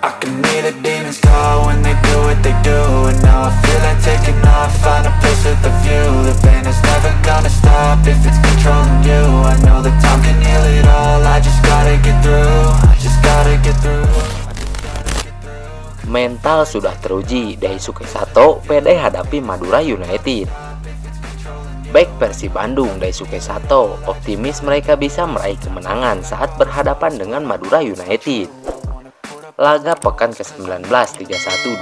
I can hear the demons call when they do what they do. And now I feel like taking off, find a place with a view. The pain is never gonna stop if it's controlling you. I know that time can heal it all, I just gotta get through. I just gotta get through. Mental sudah teruji, Daisuke Sato pede hadapi Madura United. Back Persib Bandung, Daisuke Sato optimis mereka bisa meraih kemenangan saat berhadapan dengan Madura United. Laga pekan ke-19 Liga 1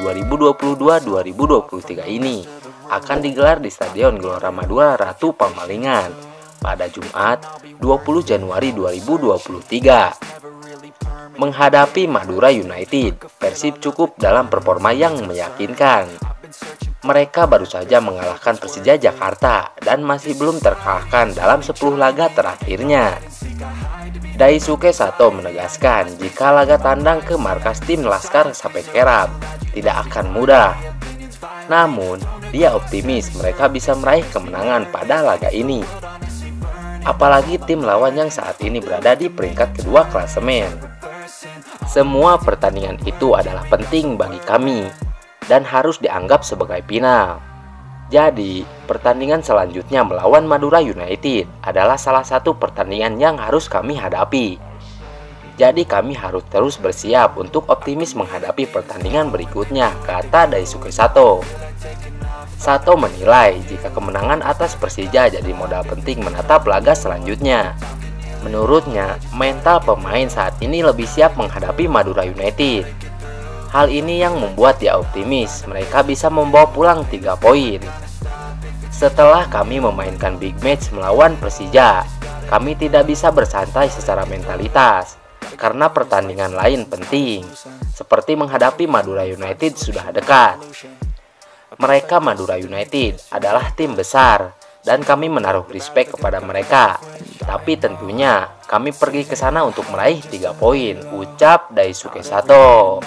2022-2023 ini akan digelar di Stadion Gelora Madura Ratu Pamalingan pada Jumat 20 Januari 2023. Menghadapi Madura United, Persib cukup dalam performa yang meyakinkan. Mereka baru saja mengalahkan Persija Jakarta dan masih belum terkalahkan dalam 10 laga terakhirnya. Daisuke Sato menegaskan jika laga tandang ke markas tim Laskar Sapekerab tidak akan mudah. Namun, dia optimis mereka bisa meraih kemenangan pada laga ini. Apalagi tim lawan yang saat ini berada di peringkat kedua klasemen. Semua pertandingan itu adalah penting bagi kami dan harus dianggap sebagai final. Jadi, pertandingan selanjutnya melawan Madura United adalah salah satu pertandingan yang harus kami hadapi. Jadi kami harus terus bersiap untuk optimis menghadapi pertandingan berikutnya, kata Daisuke Sato. Sato menilai jika kemenangan atas Persija jadi modal penting menatap laga selanjutnya. Menurutnya, mental pemain saat ini lebih siap menghadapi Madura United. Hal ini yang membuat dia optimis mereka bisa membawa pulang 3 poin. Setelah kami memainkan big match melawan Persija, kami tidak bisa bersantai secara mentalitas karena pertandingan lain penting, seperti menghadapi Madura United sudah dekat. Mereka Madura United adalah tim besar dan kami menaruh respect kepada mereka. Tapi tentunya kami pergi ke sana untuk meraih 3 poin, ucap Daisuke Sato.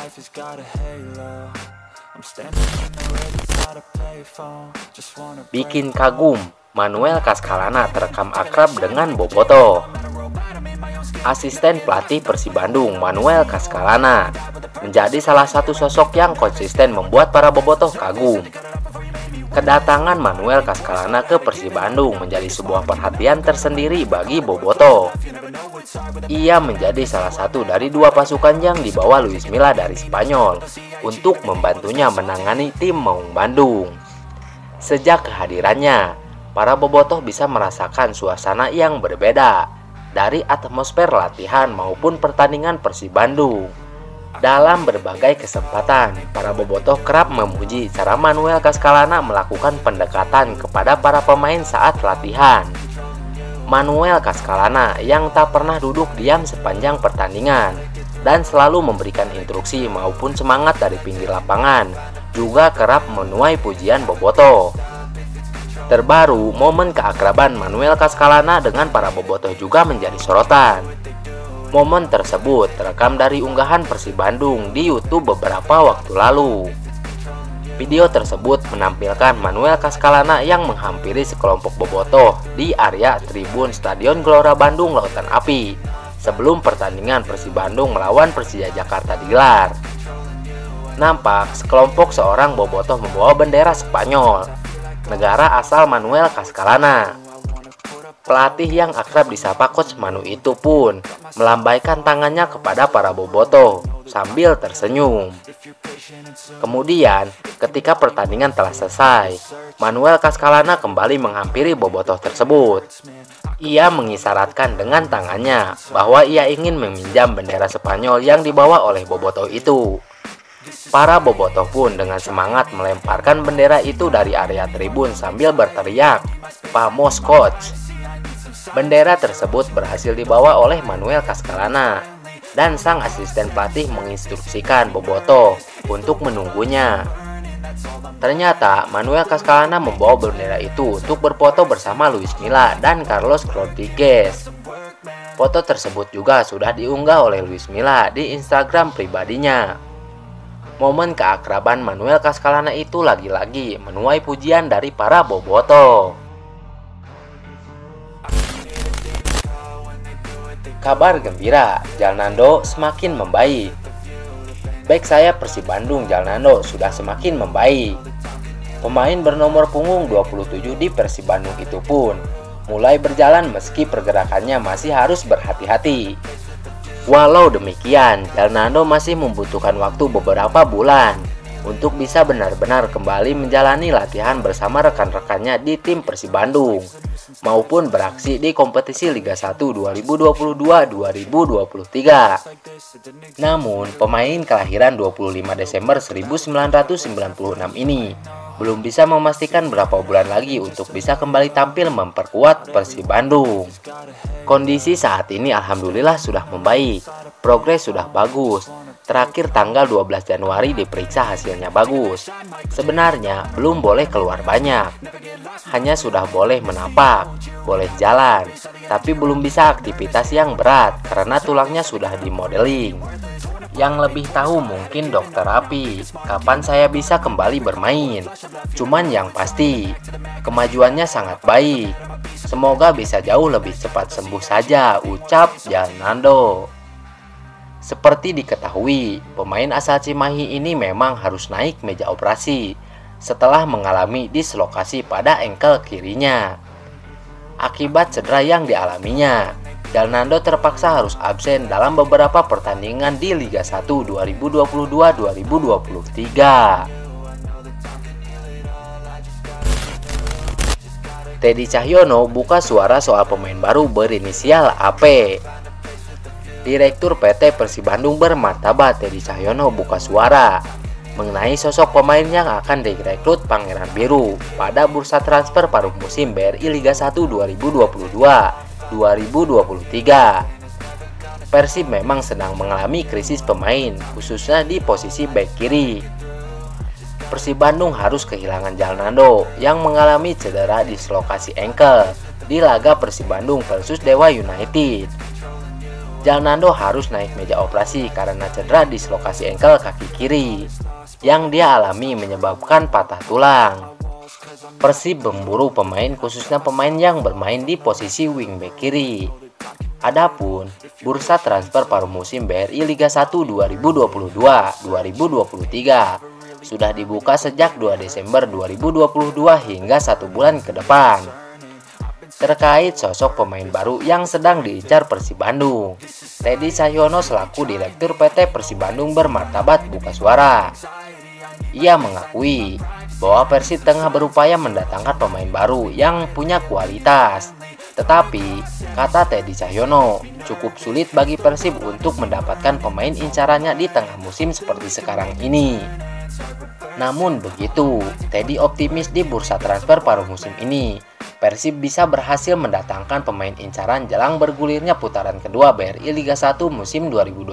Bikin kagum, Manuel Cascalana terekam akrab dengan Bobotoh. Asisten pelatih Persib Bandung, Manuel Cascalana, menjadi salah satu sosok yang konsisten membuat para bobotoh kagum. Kedatangan Manuel Cascalana ke Persib Bandung menjadi sebuah perhatian tersendiri bagi bobotoh. Ia menjadi salah satu dari 2 pasukan yang dibawa Luis Milla dari Spanyol untuk membantunya menangani tim Maung Bandung. Sejak kehadirannya, para bobotoh bisa merasakan suasana yang berbeda dari atmosfer latihan maupun pertandingan Persib Bandung. Dalam berbagai kesempatan, para bobotoh kerap memuji cara Manuel Cascalana melakukan pendekatan kepada para pemain saat latihan. Manuel Cascalana yang tak pernah duduk diam sepanjang pertandingan dan selalu memberikan instruksi maupun semangat dari pinggir lapangan, juga kerap menuai pujian bobotoh. Terbaru, momen keakraban Manuel Cascalana dengan para bobotoh juga menjadi sorotan. Momen tersebut terekam dari unggahan Persib Bandung di YouTube beberapa waktu lalu. Video tersebut menampilkan Manuel Cascalana yang menghampiri sekelompok bobotoh di area tribun Stadion Gelora Bandung Lautan Api sebelum pertandingan Persib Bandung melawan Persija Jakarta digelar. Nampak sekelompok seorang bobotoh membawa bendera Spanyol, negara asal Manuel Cascalana. Pelatih yang akrab disapa Coach Manu itu pun melambaikan tangannya kepada para bobotoh sambil tersenyum. Kemudian, ketika pertandingan telah selesai, Manuel Cascalana kembali menghampiri bobotoh tersebut. Ia mengisyaratkan dengan tangannya bahwa ia ingin meminjam bendera Spanyol yang dibawa oleh bobotoh itu. Para bobotoh pun dengan semangat melemparkan bendera itu dari area tribun sambil berteriak, "Vamos Coach!" Bendera tersebut berhasil dibawa oleh Manuel Cascalana dan sang asisten pelatih menginstruksikan bobotoh untuk menunggunya. Ternyata Manuel Cascalana membawa bendera itu untuk berfoto bersama Luis Milla dan Carlos Rodriguez. Foto tersebut juga sudah diunggah oleh Luis Milla di Instagram pribadinya. Momen keakraban Manuel Cascalana itu lagi-lagi menuai pujian dari para bobotoh. Kabar gembira, Jalnando semakin membaik. Bek sayap Persib Bandung Djalnando sudah semakin membaik. Pemain bernomor punggung 27 di Persib Bandung itu pun mulai berjalan meski pergerakannya masih harus berhati-hati. Walau demikian, Djalnando masih membutuhkan waktu beberapa bulan untuk bisa benar-benar kembali menjalani latihan bersama rekan-rekannya di tim Persib Bandung maupun beraksi di kompetisi Liga 1 2022-2023. Namun, pemain kelahiran 25 Desember 1996 ini belum bisa memastikan berapa bulan lagi untuk bisa kembali tampil memperkuat Persib Bandung. Kondisi saat ini alhamdulillah sudah membaik, progres sudah bagus. Terakhir tanggal 12 Januari diperiksa hasilnya bagus. Sebenarnya belum boleh keluar banyak, hanya sudah boleh menapak, boleh jalan, tapi belum bisa aktivitas yang berat karena tulangnya sudah dimodeling. Yang lebih tahu mungkin dokter Api, kapan saya bisa kembali bermain. Cuman yang pasti, kemajuannya sangat baik. Semoga bisa jauh lebih cepat sembuh saja, ucap Djalnando. Seperti diketahui, pemain asal Cimahi ini memang harus naik meja operasi setelah mengalami dislokasi pada engkel kirinya. Akibat cedera yang dialaminya, Djalnando terpaksa harus absen dalam beberapa pertandingan di Liga 1 2022-2023. Teddy Cahyono buka suara soal pemain baru berinisial AP. Direktur PT Persib Bandung bermartabat Teddy Cahyono buka suara mengenai sosok pemain yang akan direkrut Pangeran Biru pada bursa transfer paruh musim BRI Liga 1 2022-2023. Persib memang sedang mengalami krisis pemain, khususnya di posisi bek kiri. Persib Bandung harus kehilangan Djalnando yang mengalami cedera dislokasi engkel di laga Persib Bandung versus Dewa United. Djalnando harus naik meja operasi karena cedera dislokasi engkel kaki kiri yang dia alami menyebabkan patah tulang. Persib memburu pemain khususnya pemain yang bermain di posisi wingback kiri. Adapun bursa transfer paruh musim BRI Liga 1 2022-2023 sudah dibuka sejak 2 Desember 2022 hingga 1 bulan ke depan. Terkait sosok pemain baru yang sedang diincar Persib Bandung, Teddy Cahyono selaku Direktur PT Persib Bandung bermartabat buka suara. Ia mengakui bahwa Persib tengah berupaya mendatangkan pemain baru yang punya kualitas. Tetapi, kata Teddy Cahyono, cukup sulit bagi Persib untuk mendapatkan pemain incarannya di tengah musim seperti sekarang ini. Namun begitu, Teddy optimis di bursa transfer paruh musim ini Persib bisa berhasil mendatangkan pemain incaran jelang bergulirnya putaran kedua BRI Liga 1 musim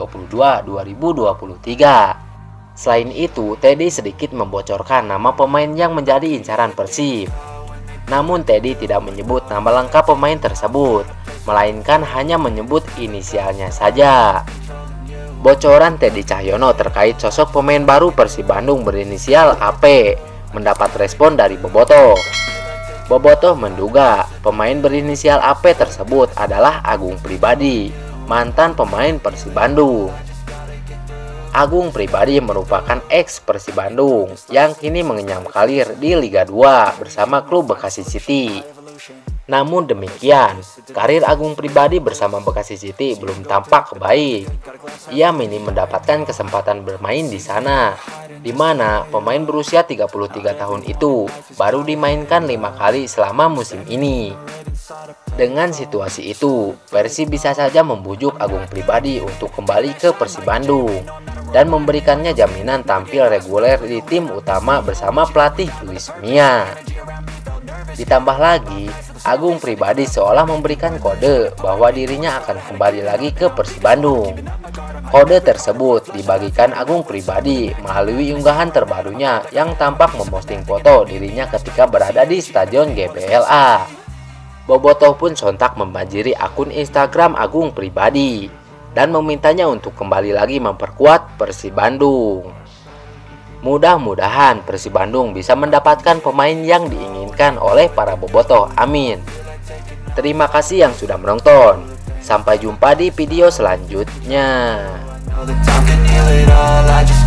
2022-2023. Selain itu, Teddy sedikit membocorkan nama pemain yang menjadi incaran Persib. Namun Teddy tidak menyebut nama lengkap pemain tersebut, melainkan hanya menyebut inisialnya saja. Bocoran Teddy Cahyono terkait sosok pemain baru Persib Bandung berinisial AP mendapat respon dari Bobotoh. Bobotoh menduga pemain berinisial AP tersebut adalah Agung Pribadi, mantan pemain Persib Bandung. Agung Pribadi merupakan ex Persib Bandung yang kini mengenyam karir di Liga 2 bersama klub Bekasi City. Namun demikian, karir Agung Pribadi bersama Bekasi City belum tampak baik. Ia minim mendapatkan kesempatan bermain di sana, di mana pemain berusia 33 tahun itu baru dimainkan 5 kali selama musim ini. Dengan situasi itu, Persib bisa saja membujuk Agung Pribadi untuk kembali ke Persib Bandung dan memberikannya jaminan tampil reguler di tim utama bersama pelatih Luis Mia. Ditambah lagi, Agung Pribadi seolah memberikan kode bahwa dirinya akan kembali lagi ke Persib Bandung. Kode tersebut dibagikan Agung Pribadi melalui unggahan terbarunya yang tampak memposting foto dirinya ketika berada di Stadion GBLA. Bobotoh pun sontak membanjiri akun Instagram Agung Pribadi dan memintanya untuk kembali lagi memperkuat Persib Bandung. Mudah-mudahan Persib Bandung bisa mendapatkan pemain yang diinginkan oleh para bobotoh. Amin. Terima kasih yang sudah menonton. Sampai jumpa di video selanjutnya.